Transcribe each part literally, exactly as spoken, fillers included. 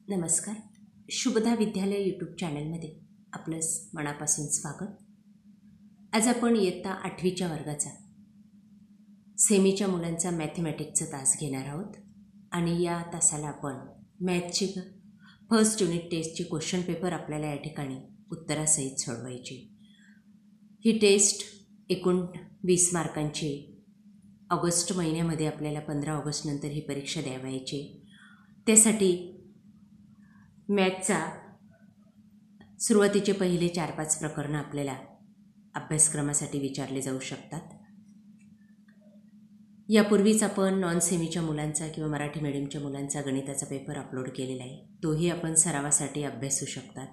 नमस्कार. शुभदा विद्यालय यूट्यूब चॅनलमध्ये आपलं मनापासून स्वागत. आज आपण इयत्ता आठवीच्या वर्गाचा सेमीच्या मुलांचा मॅथमॅटिक्सचा तास घेणार आहोत आणि या तासाला आपण मॅथची फर्स्ट युनिट टेस्टची क्वेश्चन पेपर आपल्याला या ठिकाणी उत्तरासहित सोडवायची. ही टेस्ट एकूण वीस मार्कांची ऑगस्ट महिन्यामध्ये आपल्याला पंधरा ऑगस्ट नंतर ही परीक्षा द्यावायची. त्यासाठी मॅथचा सुरुवातीचे पहिले चार पाच प्रकरणं आपल्याला अभ्यासक्रमासाठी विचारले जाऊ शकतात. यापूर्वीच आपण नॉन सेमीच्या मुलांचा किंवा मराठी मीडियमच्या मुलांचा गणिताचा पेपर अपलोड केलेला आहे. तोही आपण सरावासाठी अभ्यासू शकतात.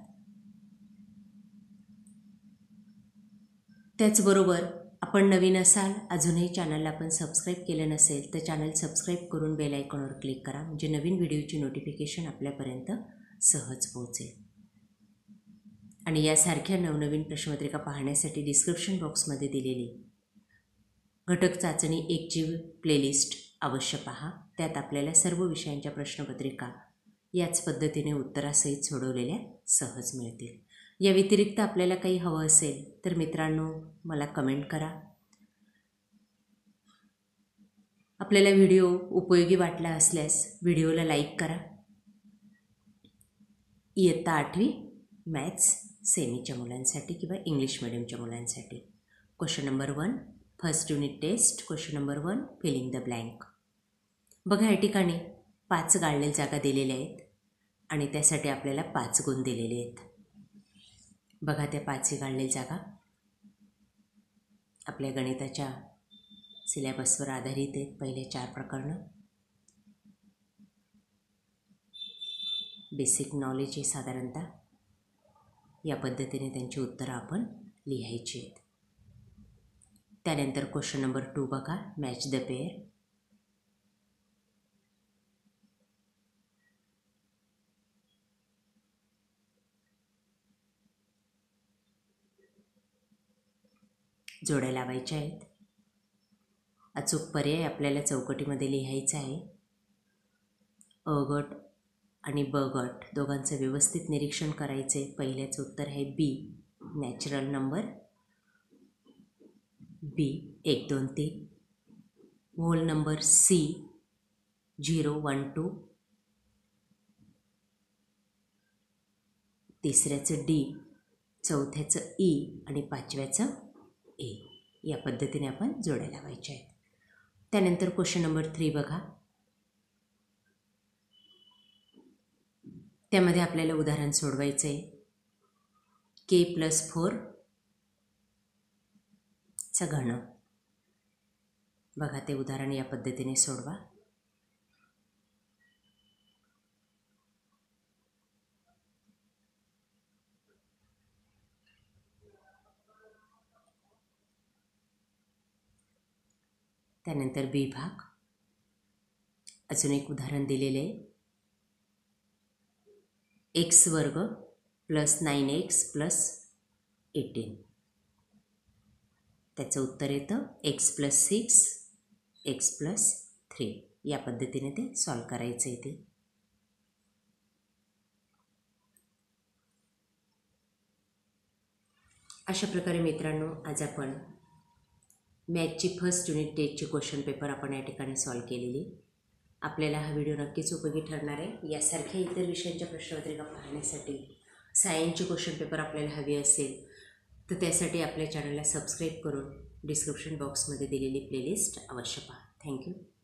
त्याचबरोबर आपण नवीन असाल, अजूनही चॅनलला आपण सबस्क्राईब केलं नसेल तर चॅनल सबस्क्राईब करून बेल आयकॉनवर क्लिक करा, म्हणजे नवीन व्हिडिओची नोटिफिकेशन आपल्यापर्यंत सहज पोहोचेल. आणि यासारख्या नवनवीन प्रश्नपत्रिका पाहण्यासाठी डिस्क्रिप्शन बॉक्समध्ये दिलेली घटक चाचणी एकची प्लेलिस्ट अवश्य पहा. त्यात आपल्याला सर्व विषयांच्या प्रश्नपत्रिका याच पद्धतीने उत्तरासहित सोडवलेल्या सहज मिळतील. या व्यतिरिक्त आपल्याला काही हवं असेल तर मित्रांनो मला कमेंट करा. आपल्याला व्हिडिओ उपयोगी वाटला असल्यास व्हिडिओला लाईक करा. इयत्ता आठवी मॅथ्स सेमीच्या मुलांसाठी किंवा इंग्लिश मिडियमच्या मुलांसाठी question number one, first unit test. Question number one, filling the blank. बघा, या ठिकाणी पाच गाळलेल्या जागा दिलेल्या आहेत आणि त्यासाठी आपल्याला पाच गुण दिलेले आहेत. बघा, त्या पाचही गाळलेल्या जागा आपल्या गणिताच्या सिलेबसवर आधारित आहेत. पहिले चार प्रकरणं बेसिक नॉलेज आहे साधारणतः. या पद्धतीने त्यांची उत्तरं आपण लिहायची आहेत. त्यानंतर क्वेश्चन नंबर टू बघा, मॅच द पेअर. जोड्या लावायच्या आहेत. अचूक पर्याय आपल्याला चौकटीमध्ये लिहायचा आहे. अ गट आणि ब गट दोघांचं व्यवस्थित निरीक्षण करायचे. पहिल्याचं उत्तर आहे बी, नॅचरल नंबर बी एक दोन तीन. Whole number C zero one two. तिसऱ्याचं डी, चौथ्याचं ई आणि पाचव्याचं ए. या पद्धतीने आपण जोड्या लावायच्या आहेत. त्यानंतर क्वेश्चन नंबर थ्री बघा. त्यामध्ये आपल्याला उदाहरण सोडवायचं आहे. के प्लस फोर चा घन. बघा, ते उदाहरण या पद्धतीने सोडवा. त्यानंतर बी भाग. अजून एक उदाहरण दिलेले आहे. एक्स वर्ग plus nine X plus eighteen. त्याचं उत्तर येतं X plus six X plus three. या पद्धतीने ते सॉल्व करायचं आहे. ते अशा प्रकारे मित्रांनो आज आपण मॅथची फर्स्ट युनिट टेस्टची क्वेश्चन पेपर आपण या ठिकाणी सॉल्व केलेली. आपल्याला हा व्हिडिओ नक्कीच उपयोगी ठरणार आहे. यासारख्या इतर विषयांच्या प्रश्नपत्रिका पाहण्यासाठी सायन्सची क्वेश्चन पेपर आपल्याला हवी असेल तर त्यासाठी आपल्या चॅनलला सबस्क्राईब करून डिस्क्रिप्शन बॉक्समध्ये दिलेली प्लेलिस्ट अवश्य पहा. थँक्यू.